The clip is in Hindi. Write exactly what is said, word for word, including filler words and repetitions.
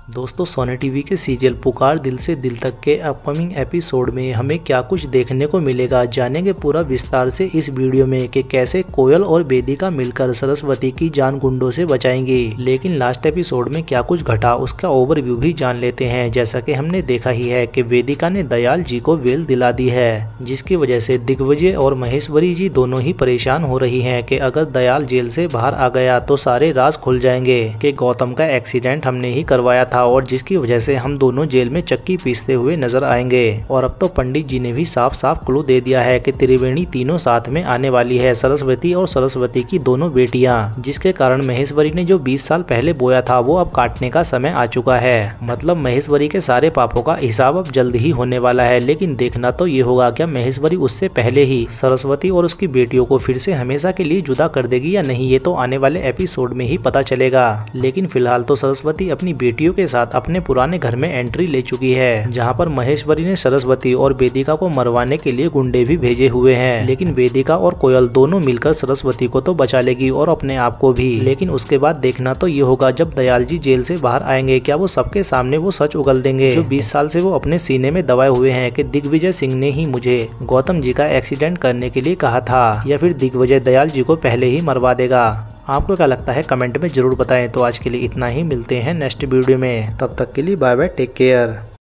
दोस्तों सोनी टीवी के सीरियल पुकार दिल से दिल तक के अपकमिंग एपिसोड में हमें क्या कुछ देखने को मिलेगा, जानेंगे पूरा विस्तार से इस वीडियो में कि कैसे कोयल और वेदिका मिलकर सरस्वती की जान गुंडों से बचाएंगे। लेकिन लास्ट एपिसोड में क्या कुछ घटा उसका ओवरव्यू भी जान लेते हैं। जैसा कि हमने देखा ही है कि वेदिका ने दयाल जी को वेल दिला दी है, जिसकी वजह से दिग्विजय और महेश्वरी जी दोनों ही परेशान हो रही हैं कि अगर दयाल जेल से बाहर आ गया तो सारे राज खुल जाएंगे कि गौतम का एक्सीडेंट हमने ही करवाया था और जिसकी वजह से हम दोनों जेल में चक्की पीसते हुए नजर आएंगे। और अब तो पंडित जी ने भी साफ साफ क्लू दे दिया है कि त्रिवेणी तीनों साथ में आने वाली है, सरस्वती और सरस्वती की दोनों बेटियां, जिसके कारण महेश्वरी ने जो बीस साल पहले बोया था वो अब काटने का समय आ चुका है। मतलब महेश्वरी के सारे पापों का हिसाब अब जल्द ही होने वाला है। लेकिन देखना तो ये होगा क्या महेश्वरी उससे पहले ही सरस्वती और उसकी बेटियों को फिर से हमेशा के लिए जुदा कर देगी या नहीं, ये तो आने वाले एपिसोड में ही पता चलेगा। लेकिन फिलहाल तो सरस्वती अपनी बेटियों के साथ अपने पुराने घर में एंट्री ले चुकी है, जहां पर महेश्वरी ने सरस्वती और वेदिका को मरवाने के लिए गुंडे भी भेजे हुए हैं। लेकिन वेदिका और कोयल दोनों मिलकर सरस्वती को तो बचा लेगी और अपने आप को भी। लेकिन उसके बाद देखना तो ये होगा जब दयाल जी जेल से बाहर आएंगे, क्या वो सबके सामने वो सच उगल देंगे जो बीस साल से वो अपने सीने में दबाए हुए हैं कि दिग्विजय सिंह ने ही मुझे गौतम जी का एक्सीडेंट करने के लिए कहा था, या फिर दिग्विजय दयाल जी को पहले ही मरवा देगा। आपको क्या लगता है कमेंट में जरूर बताएं। तो आज के लिए इतना ही, मिलते हैं नेक्स्ट वीडियो में, तब तक के लिए बाय बाय, टेक केयर।